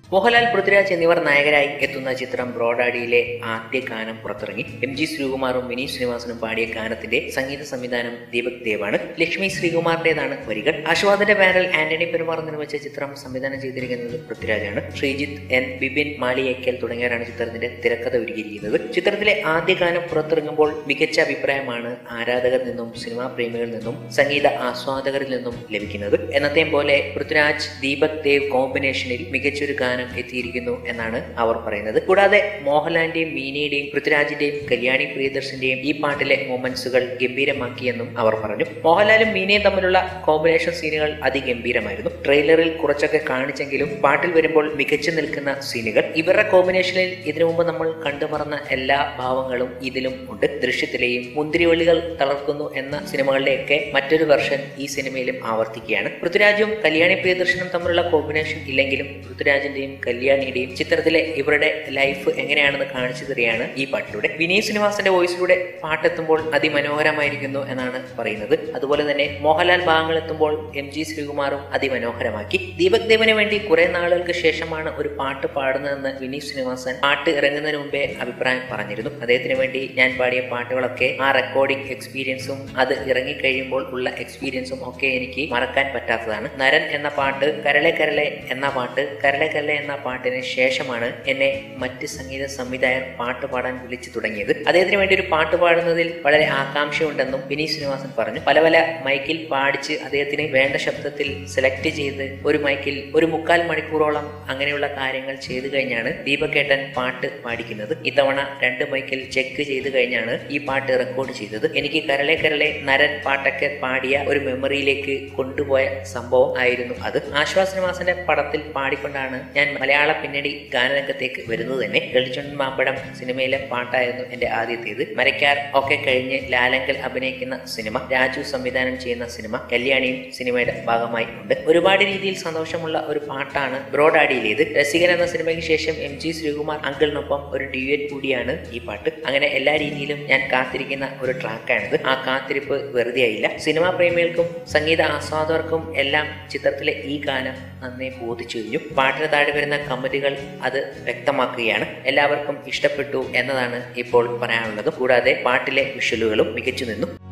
മോഹൻലാൽ, പൃഥ്വിരാജ് എന്നിവർ നായകരായി എത്തുന്ന ചിത്രം ബ്രോഡാഡിയിലെ ആദ്യ ഗാനം പുറത്തിറങ്ങി. MG ശ്രീകുമാറും വിനീത് ശ്രീനിവാസനും പാടിയ ഗാനത്തിന്റെ സംഗീത സംവിധാനം ദീപക് ദേവാണ്. ലക്ഷ്മി ശ്രീകുമാറിന്റേതാണ് വരികൾ. ആശീർവാദിന്റെ ബാനറിൽ ആന്റണി പെരുമാർ നിർമ്മിച്ച ചിത്രം സംവിധാനം ചെയ്തിരിക്കുന്നത് പൃഥ്വിരാജാണ്. ശ്രീജിത്ത് N, ബിപിൻ, മാളിയേക്കൽ തുടങ്ങിയവരാണ് ചിത്രത്തിന്റെ തിരക്കഥ ഒരുക്കിയിരിക്കുന്നത്. ചിത്രത്തിലെ ആദ്യ ഗാനം പുറത്തിറങ്ങുമ്പോൾ മികച്ച അഭിപ്രായമാണ് ആരാധകരിൽ നിന്നും സിനിമാ പ്രേമികളിൽ നിന്നും സംഗീത ആസ്വാദകരിൽ നിന്നും ലഭിക്കുന്നത്. എന്നത്തെയും പോലെ പൃഥ്വിരാജ് ദീപക് ദേവ് കോമ്പിനേഷനിൽ മികച്ചൊരു ഗാനം എത്തിയിരിക്കുന്നു എന്നാണ് അവർ പറയുന്നത്. കൂടാതെ മോഹൻലാലിന്റെയും മീനയുടെയും പൃഥ്വിരാജിന്റെയും കല്യാണി പ്രിയദർശന്റെയും ഈ പാട്ടിലെ മൊമെന്റ്സുകൾ ഗംഭീരമാക്കിയെന്നും അവർ പറഞ്ഞു. മോഹൻലാലും മീനയും തമ്മിലുള്ള കോമ്പിനേഷൻ സീനുകൾ അതിഗംഭീരമായിരുന്നു. ട്രെയിലറിൽ കുറച്ചൊക്കെ കാണിച്ചെങ്കിലും പാട്ടിൽ വരുമ്പോൾ മികച്ചു നിൽക്കുന്ന സീനുകൾ. ഇവരുടെ കോമ്പിനേഷനിൽ ഇതിനു മുമ്പ് നമ്മൾ കണ്ടുമറന്ന എല്ലാ ഭാവങ്ങളും ഇതിലും ഉണ്ട്. ദൃശ്യത്തിലെയും മുന്തിരിവള്ളികൾ തളർക്കുന്നു എന്ന സിനിമകളുടെയൊക്കെ മറ്റൊരു വെർഷൻ ഈ സിനിമയിലും ആവർത്തിക്കുകയാണ്. പൃഥ്വിരാജും കല്യാണി പ്രിയദർശനും തമ്മിലുള്ള കോമ്പിനേഷൻ ഇല്ലെങ്കിലും പൃഥ്വിരാജിന്റെയും കല്യാണിയുടെയും ചിത്രത്തിലെ ഇവരുടെ ലൈഫ് എങ്ങനെയാണെന്ന് കാണിച്ചു തരികയാണ് ഈ പാട്ടിലൂടെ. വിനീത് ശ്രീനിവാസന്റെ വോയിസിലൂടെ പാട്ടെത്തുമ്പോൾ അതിമനോഹരമായിരിക്കുന്നു എന്നാണ് പറയുന്നത്. അതുപോലെ തന്നെ മോഹൻലാൽ ഭാഗങ്ങൾ എത്തുമ്പോൾ MG ശ്രീകുമാറും അതിമനോഹരമാക്കി. ദീപക് ദേവിന് വേണ്ടി കുറെ നാളുകൾക്ക് ശേഷമാണ് ഒരു പാട്ട് പാടുന്നതെന്ന് വിനീത് ശ്രീനിവാസൻ പാട്ട് ഇറങ്ങുന്നതിന് മുമ്പേ അഭിപ്രായം പറഞ്ഞിരുന്നു. അദ്ദേഹത്തിന് വേണ്ടി ഞാൻ പാടിയ പാട്ടുകളൊക്കെ ആ റെക്കോർഡിംഗ് എക്സ്പീരിയൻസും അത് ഇറങ്ങിക്കഴിയുമ്പോൾ ഉള്ള എക്സ്പീരിയൻസും ഒക്കെ എനിക്ക് മറക്കാൻ പറ്റാത്തതാണ്. നരൻ എന്ന പാട്ട്, കരളെ കരളെ എന്ന പാട്ട്, കരളെ കരളെ എന്ന പാട്ടിന് ശേഷമാണ് എന്നെ മറ്റ് സംഗീത സംവിധായകർ പാട്ട് പാടാൻ വിളിച്ചു തുടങ്ങിയത്. അദ്ദേഹത്തിന് വേണ്ടി ഒരു പാട്ട് പാടുന്നതിൽ വളരെ ആകാംക്ഷയുണ്ടെന്നും വിനീത് ശ്രീനിവാസൻ പറഞ്ഞു. പല മൈക്കിൽ പാടിച്ച് അദ്ദേഹത്തിന് വേണ്ട ശബ്ദത്തിൽ സെലക്ട് ചെയ്ത് ഒരു മൈക്കിൽ ഒരു 3/4 മണിക്കൂറോളം അങ്ങനെയുള്ള കാര്യങ്ങൾ ചെയ്തു കഴിഞ്ഞാണ് ദീപക്കേട്ടൻ പാട്ട് പാടിക്കുന്നത്. ഇത്തവണ 2 മൈക്കിൽ ചെക്ക് ചെയ്ത് കഴിഞ്ഞാണ് ഈ പാട്ട് റെക്കോർഡ് ചെയ്തത്. എനിക്ക് കരളെ കരളെ നരൻ പാട്ടൊക്കെ പാടിയ ഒരു മെമ്മറിയിലേക്ക് കൊണ്ടുപോയ സംഭവം ആയിരുന്നു അത്. ആശ്വാസ് ശ്രീനിവാസന്റെ പടത്തിൽ പാടിക്കൊണ്ടാണ് ഞാൻ മലയാള പിന്നണി ഗാനരംഗത്തേക്ക് വരുന്നത് തന്നെ. വെളിച്ചൻ മാമ്പഴം സിനിമയിലെ പാട്ടായിരുന്നു എന്റെ ആദ്യത്തേത്. മരക്കാർ ഒക്കെ കഴിഞ്ഞ് ലാലങ്കൽ അഭിനയിക്കുന്ന സിനിമ, രാജു സംവിധാനം ചെയ്യുന്ന സിനിമ, കല്യാണിയും സിനിമയുടെ ഭാഗമായി ഉണ്ട്. ഒരുപാട് രീതിയിൽ സന്തോഷമുള്ള ഒരു പാട്ടാണ് ബ്രോഡാഡിയിലേത്. രസികൻ എന്ന സിനിമയ്ക്ക് ശേഷം MG ശ്രീകുമാർ അങ്കിളിനൊപ്പം ഒരു ഡ്യൂയറ്റ് കൂടിയാണ് ഈ പാട്ട്. അങ്ങനെ എല്ലാ രീതിയിലും ഞാൻ കാത്തിരിക്കുന്ന ഒരു ട്രാക്കാണിത്. ആ കാത്തിരിപ്പ് വെറുതെ ആയില്ല. സിനിമാ പ്രേമികൾക്കും സംഗീത ആസ്വാദകർക്കും എല്ലാം ചിത്രത്തിലെ ഈ ഗാനം നന്നേ ബോധിച്ചു കഴിഞ്ഞു. പാട്ടിന് താഴെ വരുന്ന കമന്റുകൾ അത് വ്യക്തമാക്കുകയാണ്. എല്ലാവർക്കും ഇഷ്ടപ്പെട്ടു എന്നതാണ് ഇപ്പോൾ പറയാനുള്ളത്. കൂടാതെ പാട്ടിലെ വിഷ്വലുകളും മികച്ചു നിന്നു.